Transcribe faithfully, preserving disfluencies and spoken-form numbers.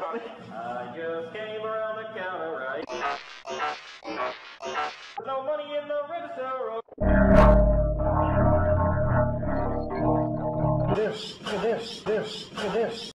I just came around the counter, right? No money in the register. This, this, this, this.